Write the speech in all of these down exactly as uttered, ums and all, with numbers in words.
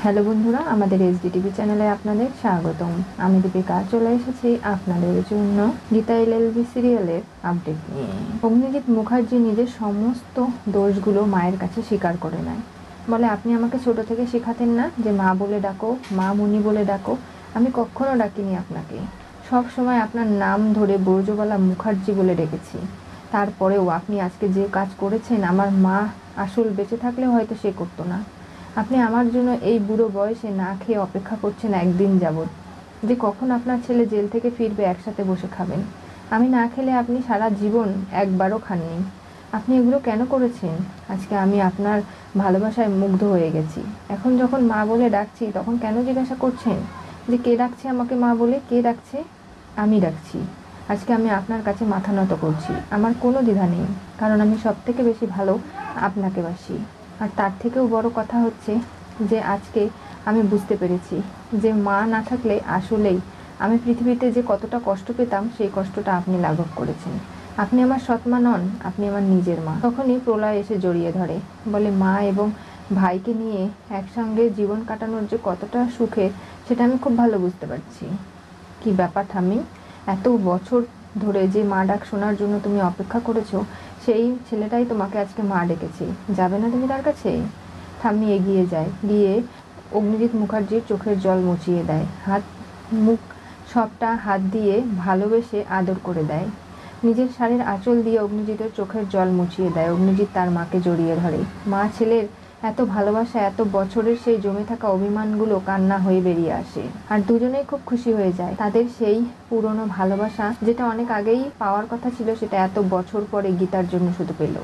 Hello বন্ধুরা, আমাদের SD TV চ্যানেলে আপনাদের স্বাগতম। আমি দীপিকা চলে এসেছি আপনাদের জন্য গীতা এলএলবি সিরিয়ালের আপডেট নিয়ে। অগ্নিজিৎ মুখার্জি নিজের সমস্ত দোষগুলো মায়ের কাছে স্বীকার করে নেয়। বলে, আপনি আমাকে ছোট থেকে শেখাতেন না যে মা বলে ডাকো, মা মুনি বলে ডাকো? আমি কখনো ডাকিনি আপনাকে, সব সময় আপনার নাম ধরে ব্রজবালা মুখার্জি বলে ডেকেছি। তারপরেও আপনি আজকে যে কাজ করেছেন, আমার মা আসল বেঁচে থাকলেও হয়তো সে করতো না। আপনি আমার জন্য এই বুড়ো বয়সে না খেয়ে অপেক্ষা করছেন একদিন যাবৎ, যে কখন আপনার ছেলে জেল থেকে ফিরবে, একসাথে বসে খাবেন। আমি না খেলে আপনি সারা জীবন একবারও খাননি। আপনি এগুলো কেন করেছেন? আজকে আমি আপনার ভালোবাসায় মুগ্ধ হয়ে গেছি। এখন যখন মা বলে ডাকছি, তখন কেন জিজ্ঞাসা করছেন যে কে ডাকছে আমাকে মা বলে? কে ডাকছে? আমি ডাকছি। আজকে আমি আপনার কাছে মাথা নত করছি। আমার কোনো দ্বিধা নেই, কারণ আমি সব থেকে বেশি ভালো আপনাকে বাসি। আর তার থেকেও বড় কথা হচ্ছে যে আজকে আমি বুঝতে পেরেছি যে মা না থাকলে আসলেই আমি পৃথিবীতে যে কতটা কষ্ট পেতাম, সেই কষ্টটা আপনি লাঘব করেছেন। আপনি আমার সৎমা নন, আপনি আমার নিজের মা। তখনই প্রলয় এসে জড়িয়ে ধরে, বলে, মা এবং ভাইকে নিয়ে একসঙ্গে জীবন কাটানোর যে কতটা সুখে, সেটা আমি খুব ভালো বুঝতে পারছি। কি ব্যাপার ঠাম্মি, এত বছর ধরে যে মা ডাক শোনার জন্য তুমি অপেক্ষা করেছো, সেই ছেলেটাই তোমাকে আজকে মা ডেকেছে। যাবে না তুমি তার কাছে? ঠাম্মি এগিয়ে যায়, গিয়ে অগ্নিজিৎ মুখার্জির চোখের জল মুছিয়ে দেয়, হাত মুখ সবটা হাত দিয়ে ভালোবেসে আদর করে দেয়। নিজের শাড়ির আঁচল দিয়ে অগ্নিজিতের চোখের জল মুছিয়ে দেয়। অগ্নিজিৎ তার মাকে জড়িয়ে ধরে। মা ছেলের এত ভালোবাসা, এত বছরের সেই জমে থাকা অভিমানগুলো কান্না হয়ে বেরিয়ে আসে, আর দুজনেই খুব খুশি হয়ে যায়। তাদের সেই পুরনো ভালোবাসা, যেটা অনেক আগেই পাওয়ার কথা ছিল, সেটা এত বছর পরে গীতার জন্য শুধু পেল।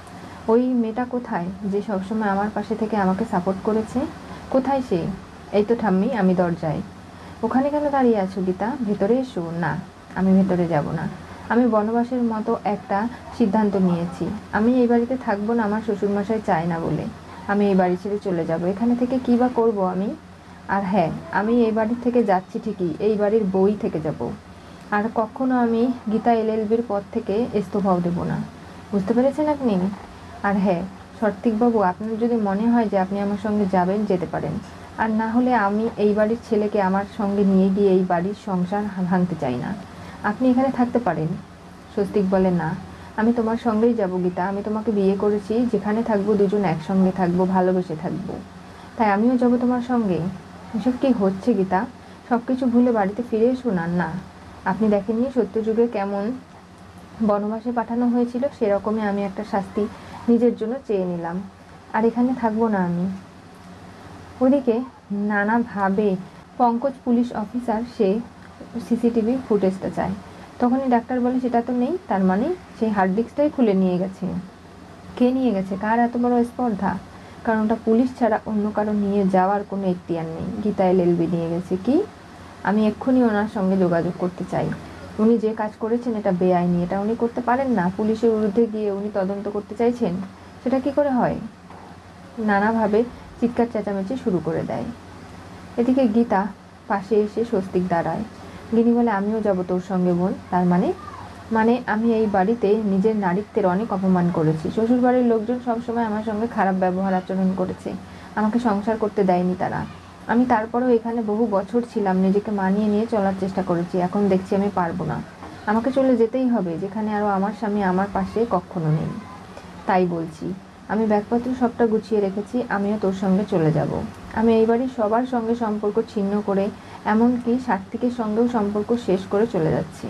ওই মেয়েটা কোথায় যে সবসময় আমার পাশে থেকে আমাকে সাপোর্ট করেছে? কোথায় সে? এই তো ঠাম্মি, আমি দরজায়। ওখানে কেন দাঁড়িয়ে আছো গীতা? ভেতরে এসো। না, আমি ভেতরে যাব না। আমি বনবাসের মতো একটা সিদ্ধান্ত নিয়েছি। আমি এই বাড়িতে থাকবো না, আমার শ্বশুরমশাই চায় না বলে। আমি এই বাড়ি ছেড়ে চলে যাব। এখানে থেকে কী বা করবো আমি? আর হ্যাঁ, আমি এই বাড়ি থেকে যাচ্ছি ঠিকই, এই বাড়ির বই থেকে যাব। আর কখনো আমি গীতা এলএলবির পদ থেকে ইস্তফাও দেব না। বুঝতে পেরেছেন আপনি? আর হ্যাঁ সর্তিকবাবু, আপনার যদি মনে হয় যে আপনি আমার সঙ্গে যাবেন, যেতে পারেন। আর না হলে আমি এই বাড়ির ছেলেকে আমার সঙ্গে নিয়ে গিয়ে এই বাড়ির সংসার ভাঙতে চাই না। আপনি এখানে থাকতে পারেন। স্বস্তিক বলে, না, আমি তোমার সঙ্গেই যাব গীতা। আমি তোমাকে বিয়ে করেছি, যেখানে থাকবো দুজন একসঙ্গে থাকবো, ভালোবেসে থাকবো। তাই আমিও যাব তোমার সঙ্গে। এসব কি হচ্ছে গীতা? সব কিছু ভুলে বাড়িতে ফিরে এসো না। না, আপনি দেখেননি সত্যযুগে কেমন বনবাসে পাঠানো হয়েছিল? সেরকমই আমি একটা শাস্তি নিজের জন্য চেয়ে নিলাম। আর এখানে থাকবো না আমি। ওদিকে নানাভাবে পঙ্কজ পুলিশ অফিসার, সে সিসিটিভি ফুটেজটা চায়। তখনই ডাক্তার বলে, সেটা তো নেই, তার মানে সেই হার্ড ডিস্কটাই খুলে নিয়ে গেছে। কে নিয়ে গেছে? কার এত বড় স্পর্ধা? কারণ ওটা পুলিশ ছাড়া অন্য কারো নিয়ে যাওয়ার কোনো এখতিয়ার নেই। গীতা এলএলবি নিয়ে গেছে। কি? আমি এক্ষুনি ওনার সঙ্গে যোগাযোগ করতে চাই। উনি যে কাজ করেছেন এটা বেআইনি, এটা উনি করতে পারেন না। পুলিশের বিরুদ্ধে গিয়ে উনি তদন্ত করতে চাইছেন, সেটা কি করে হয়? নানাভাবে চিৎকার চেঁচামেচি শুরু করে দেয়। এদিকে গীতা পাশে এসে স্বস্তিক দাঁড়ায়। গিনি বলে, আমিও যাব তোর সঙ্গে বোন। তার মানে? মানে আমি এই বাড়িতে নিজের নারীত্বের অনেক অপমান করেছি। শ্বশুরবাড়ির লোকজন সবসময় আমার সঙ্গে খারাপ ব্যবহার আচরণ করেছে, আমাকে সংসার করতে দেয়নি তারা। আমি তারপরেও এখানে বহু বছর ছিলাম, নিজেকে মানিয়ে নিয়ে চলার চেষ্টা করেছি। এখন দেখছি আমি পারবো না, আমাকে চলে যেতেই হবে, যেখানে আরও আমার স্বামী আমার পাশে কখনো নেই। তাই বলছি, আমি ব্যাগপত্র সবটা গুছিয়ে রেখেছি, আমিও তোর সঙ্গে চলে যাব। আমি এই বাড়ির সবার সঙ্গে সম্পর্ক ছিন্ন করে, এমনকি সার্থিকের সঙ্গেও সম্পর্ক শেষ করে চলে যাচ্ছি।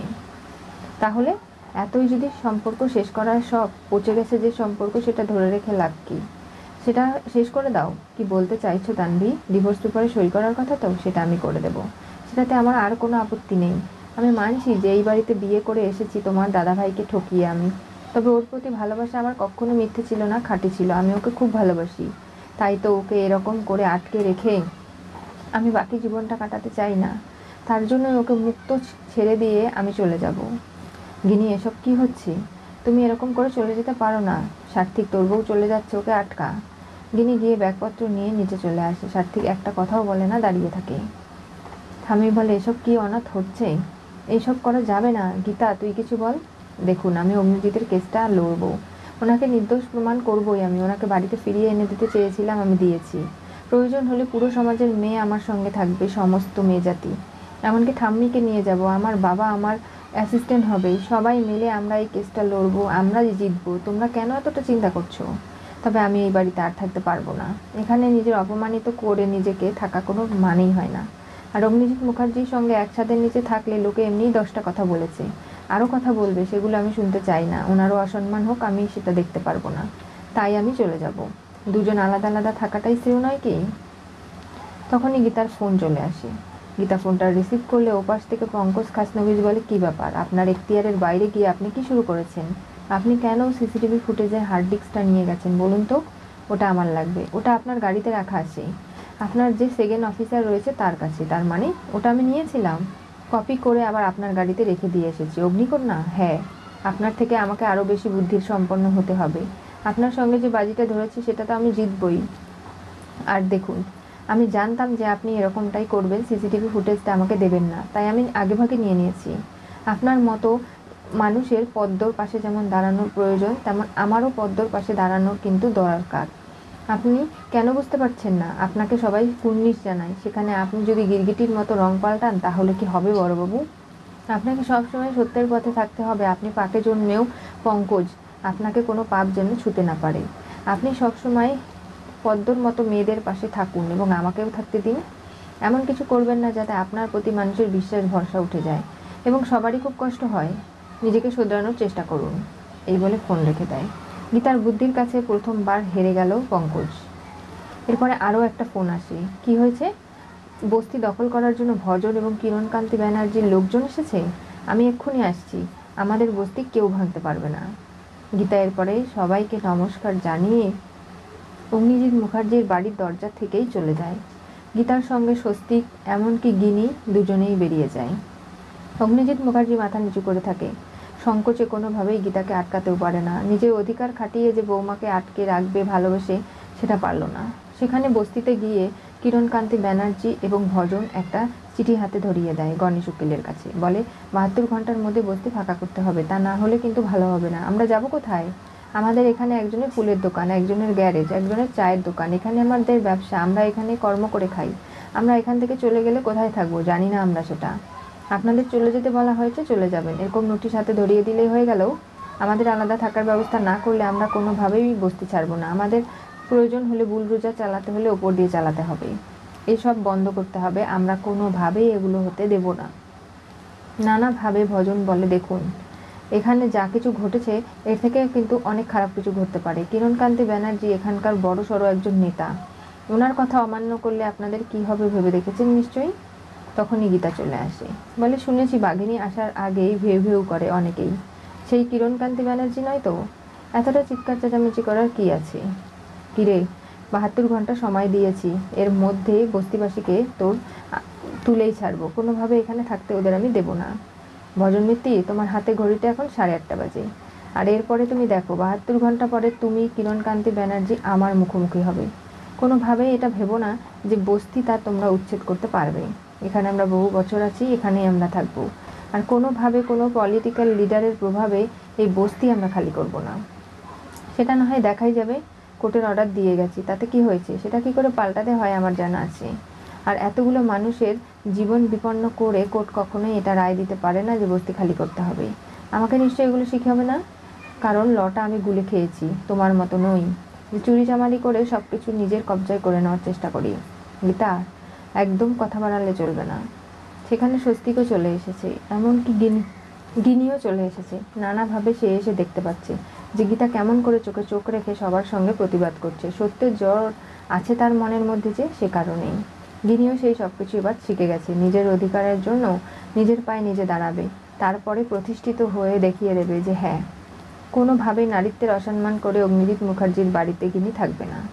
তাহলে এতই যদি সম্পর্ক শেষ করার শখ, পচে গেছে যে সম্পর্ক, সেটা ধরে রেখে লাভ কি? সেটা শেষ করে দাও। কি বলতে চাইছো তানভি? ডিভোর্স পেপারে সই করার কথা তো? সেটা আমি করে দেবো, সেটাতে আমার আর কোনো আপত্তি নেই। আমি মানছি যে এই বাড়িতে বিয়ে করে এসেছি তোমার দাদাভাইকে ঠকিয়ে আমি, তবে ওর প্রতি ভালোবাসা আমার কখনো মিথ্যে ছিল না, খাঁটি ছিল। আমি ওকে খুব ভালোবাসি। তাই তো ওকে এরকম করে আটকে রেখে আমি বাকি জীবনটা কাটাতে চাই না। তার জন্য ওকে মুক্ত ছেড়ে দিয়ে আমি চলে যাব। গিনি, এসব কি হচ্ছে? তুমি এরকম করে চলে যেতে পারো না। সার্থিক, তোর বউ চলে যাচ্ছে, ওকে আটকা। গিনি গিয়ে ব্যাগপত্র নিয়ে নিচে চলে আসে। সার্থিক একটা কথাও বলে না, দাঁড়িয়ে থাকে। থামি বলে, এসব কি অনাথ হচ্ছে? এইসব করা যাবে না। গীতা, তুই কিছু বল। দেখুন, আমি অগ্নিজিতের কেসটা লড়বো, ওনাকে নির্দোষ প্রমাণ করবোই আমি। ওনাকে বাড়িতে ফিরিয়ে এনে দিতে চেয়েছিলাম, আমি দিয়েছি। প্রয়োজন হলে পুরো সমাজের মেয়ে আমার সঙ্গে থাকবে, সমস্ত মেয়ে জাতি, এমনকি ঠাম্মিকে নিয়ে যাব, আমার বাবা আমার অ্যাসিস্ট্যান্ট হবে, সবাই মিলে আমরা এই কেসটা লড়বো, আমরাই জিতবো। তোমরা কেন এতটা চিন্তা করছো? তবে আমি এই বাড়িতে আর থাকতে পারবো না। এখানে নিজের অপমানিত করে নিজেকে থাকা কোনো মানেই হয় না। আর অগ্নিজিৎ মুখার্জির সঙ্গে এক ছাদের নিচে থাকলে লোকে এমনিই দশটা কথা বলেছে, আরও কথা বলবে, সেগুলো আমি শুনতে চাই না। ওনারও অসম্মান হোক, আমি সেটা দেখতে পারবো না, তাই আমি চলে যাব। দুজন আলাদা আলাদা থাকাটাই শ্রেয় নয় কি? তখনই গীতার ফোন চলে আসে। গীতা ফোনটা রিসিভ করলে ওপাশ থেকে পঙ্কজ খাসনবিশ বলে, কী ব্যাপার, আপনার এখতিয়ারের বাইরে গিয়ে আপনি কি শুরু করেছেন? আপনি কেন সিসিটিভি ফুটেজের হার্ড ডিস্কটা নিয়ে গেছেন বলুন তো? ওটা আমার লাগবে। ওটা আপনার গাড়িতে রাখা আছে, আপনার যে সেকেন্ড অফিসার রয়েছে তার কাছে। তার মানে ওটা আমি নিয়েছিলাম, কপি করে আবার আপনার গাড়িতে রেখে দিয়ে এসেছি। অগ্নিকন্যা, হ্যাঁ, আপনার থেকে আমাকে আরও বেশি বুদ্ধির সম্পন্ন হতে হবে। আপনার সঙ্গে যে বাজিটা ধরেছি সেটা তো আমি জিতবই। আর দেখুন, আমি জানতাম যে আপনি এরকমটাই করবেন, সিসিটিভি ফুটেজটা আমাকে দেবেন না, তাই আমি আগেভাগে নিয়ে নিয়েছি। আপনার মতো মানুষের পদ্মর পাশে যেমন দাঁড়ানোর প্রয়োজন, তেমন আমারও পদ্মর পাশে দাঁড়ানোর কিন্তু দরকার। আপনি কেন বুঝতে পারছেন না? আপনাকে সবাই কুর্নিশ জানায়, সেখানে আপনি যদি গিরগিটির মতো রং পাল্টান তাহলে কি হবে বড়বাবু? আপনাকে সবসময় সত্যের পথে থাকতে হবে। আপনি পাপে জন্মেও পঙ্কজ, আপনাকে কোনো পাপ যেন ছুতে না পারে। আপনি সবসময় পদ্মর মতো মেয়েদের পাশে থাকুন এবং আমাকেও থাকতে দিন। এমন কিছু করবেন না যাতে আপনার প্রতি মানুষের বিশ্বাস ভরসা উঠে যায় এবং সবারই খুব কষ্ট হয়। নিজেকে শোধরানোর চেষ্টা করুন। এই বলে ফোন রেখে দেয়। গীতার বুদ্ধির কাছে প্রথমবার হেরে গেল পঙ্কজ। এরপরে আরও একটা ফোন আসে। কি হয়েছে? বস্তি দখল করার জন্য ভজন এবং কিরণকান্তি ব্যানার্জির লোকজন এসেছে। আমি এক্ষুনি আসছি। আমাদের বস্তি কেউ ভাঙতে পারবে না। গীতা এরপরে সবাইকে নমস্কার জানিয়ে অগ্নিজিৎ মুখার্জির বাড়ির দরজা থেকেই চলে যায়। গীতার সঙ্গে স্বস্তিক, এমনকি গিনি দুজনেই বেরিয়ে যায়। অগ্নিজিৎ মুখার্জি মাথা নিচু করে থাকে। সংকোচে কোনোভাবেই গীতাকে আটকাতেও পারে না। নিজের অধিকার খাটিয়ে যে বৌমাকে আটকে রাখবে ভালোবেসে, সেটা পারল না। সেখানে বস্তিতে গিয়ে কিরণকান্তি ব্যানার্জি এবং ভজন একটা চিঠি হাতে ধরিয়ে দেয় গণেশ উকিলের কাছে। বলে, বাহাত্তর ঘন্টার মধ্যে বস্তি ফাঁকা করতে হবে, তা না হলে কিন্তু ভালো হবে না। আমরা যাব কোথায়? আমাদের এখানে একজনের ফুলের দোকান, একজনের গ্যারেজ, একজনের চায়ের দোকান, এখানে আমাদের ব্যবসা, আমরা এখানে কর্ম করে খাই। আমরা এখান থেকে চলে গেলে কোথায় থাকবো জানি না আমরা সেটা। আপনাদের চলে যেতে বলা হয়েছে, চলে যাবেন, এরকম নোটিশ হাতে ধরিয়ে দিলেই হয়ে গেল। আমাদের আলাদা থাকার ব্যবস্থা না করলে আমরা কোনোভাবেই বস্তি ছাড়বো না। আমাদের প্রয়োজন হলে বুলডোজার চালাতে হলে ওপর দিয়ে চালাতে হবে। এসব বন্ধ করতে হবে। আমরা কোনোভাবেই এগুলো হতে দেব না। নানাভাবে ভজন বলে, দেখুন, এখানে যা কিছু ঘটেছে এর থেকে কিন্তু অনেক খারাপ কিছু ঘটতে পারে। কিরণকান্তি ব্যানার্জি এখানকার বড় সড়ো একজন নেতা। ওনার কথা অমান্য করলে আপনাদের কি হবে ভেবে দেখেছেন নিশ্চয়ই। তখনই গীতা চলে আসে। বলে, শুনেছি বাঘিনী আসার আগেই ভেউ ভেউ করে অনেকেই। সেই কিরণকান্তি ব্যানার্জি নয় তো? এতটা চিৎকার চেঁচামেচি করার কি আছে? কিরে, বাহাত্তর ঘন্টা সময় দিয়েছি, এর মধ্যে বস্তিবাসীকে তোর তুলেই ছাড়বো। কোনোভাবে এখানে থাকতে ওদের আমি দেব না। ভজন মিত্তি, তোমার হাতে ঘড়িতে এখন সাড়ে আটটা বাজে। আর এরপরে তুমি দেখো, বাহাত্তর ঘন্টা পরে তুমি কিরণকান্তি ব্যানার্জি আমার মুখোমুখি হবে। কোনোভাবেই এটা ভেবো না যে বস্তি তা তোমরা উচ্ছেদ করতে পারবে। এখানে আমরা বহু বছর আছি, এখানেই আমরা থাকবো। আর কোনোভাবে কোনো পলিটিক্যাল লিডারের প্রভাবে এই বস্তি আমরা খালি করব না। সেটা না হয় দেখাই যাবে। কোর্টের অর্ডার দিয়ে গেছি, তাতে কি হয়েছে? সেটা কি করে পাল্টাতে হয় আমার জানা আছে। আর এতগুলো মানুষের জীবন বিপন্ন করে কোর্ট কখনোই এটা রায় দিতে পারে না যে বস্তি খালি করতে হবে। আমাকে নিশ্চয়ই এগুলো শিখে হবে না, কারণ লটা আমি গুলে খেয়েছি, তোমার মতো নই যে চুরি চামারি করে সব কিছু নিজের কবজায় করে নেওয়ার চেষ্টা করি। গীতা, একদম কথা বাড়ালে চলবে না। সেখানে স্বস্তিকও চলে এসেছে, এমনকি গিনি গিনিও চলে এসেছে। নানাভাবে সে এসে দেখতে পাচ্ছে যে গীতা কেমন করে চোখে চোখ রেখে সবার সঙ্গে প্রতিবাদ করছে। সত্যের জ্বর আছে তার মনের মধ্যে, যে সে কারণেই গিনিও সেই সব কিছু এবার শিখে গেছে। নিজের অধিকারের জন্য নিজের পায়ে নিজে দাঁড়াবে, তারপরে প্রতিষ্ঠিত হয়ে দেখিয়ে দেবে যে হ্যাঁ, কোনোভাবেই নারীত্বের অসম্মান করে অগ্নিজিৎ মুখার্জির বাড়িতে গিনি থাকবে না।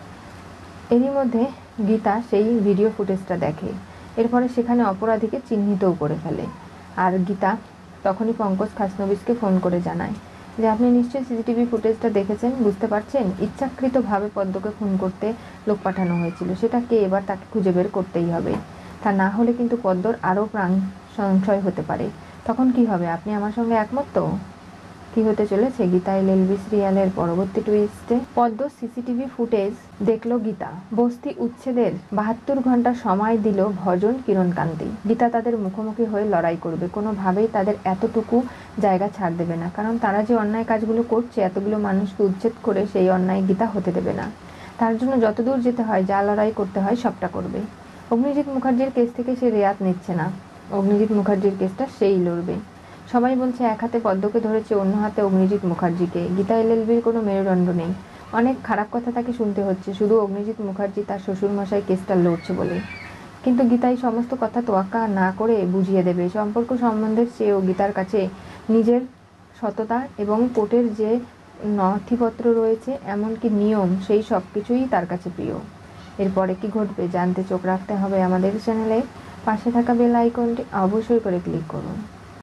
এরই মধ্যে গীতা সেই ভিডিও ফুটেজটা দেখে। এরপরে সেখানে অপরাধীকে চিহ্নিতও করে ফেলে। আর গীতা তখনই পঙ্কজ খাসনবিশকে ফোন করে জানায় যে আপনি নিশ্চয়ই সিসিটিভি ফুটেজটা দেখেছেন, বুঝতে পারছেন ইচ্ছাকৃতভাবে পদ্মকে খুন করতে লোক পাঠানো হয়েছিল। সেটা কে, এবার তাকে খুঁজে বের করতেই হবে। তা না হলে কিন্তু পদ্মর আরও প্রাণ সংশয় হতে পারে। তখন কি হবে? আপনি আমার সঙ্গে একমত তো? কি হতে চলেছে গীতা এলএলবি সিরিয়ালের পরবর্তী টুইস্টে। পদ্ম সিসিটিভি ফুটেজ দেখলো গীতা। বস্তি উচ্ছেদের বাহাত্তর ঘন্টা সময় দিল ভজন কিরণকান্তি। গীতা তাদের মুখোমুখি হয়ে লড়াই করবে, কোনোভাবেই তাদের এতটুকু জায়গা ছাড় দেবে না, কারণ তারা যে অন্যায় কাজগুলো করছে, এতগুলো মানুষকে উচ্ছেদ করে, সেই অন্যায় গীতা হতে দেবে না। তার জন্য যতদূর যেতে হয়, যা লড়াই করতে হয় সবটা করবে। অগ্নিজিৎ মুখার্জির কেস থেকে সে রেয়াত নিচ্ছে না, অগ্নিজিৎ মুখার্জির কেসটা সেই লড়বে। সবাই বলছে এক হাতে পদ্মকে ধরেছে, অন্য হাতে অগ্নিজিৎ মুখার্জিকে। গীতা এলএলবির কোনো মেরুদণ্ড নেই, অনেক খারাপ কথা তাকে শুনতে হচ্ছে শুধু অগ্নিজিৎ মুখার্জি তার শ্বশুরমশাই কেসটা লড়ছে বলে। কিন্তু গীতা এই সমস্ত কথা তোয়াক্কা না করে বুঝিয়ে দেবে। সম্পর্ক সম্বন্ধের চেয়েও গীতার কাছে নিজের সততা এবং কোর্টের যে নথিপত্র রয়েছে, এমনকি নিয়ম, সেই সব কিছুই তার কাছে প্রিয়। এরপরে কি ঘটবে জানতে চোখ রাখতে হবে আমাদের চ্যানেলে। পাশে থাকা বেল আইকনটি অবশ্যই করে ক্লিক করুন।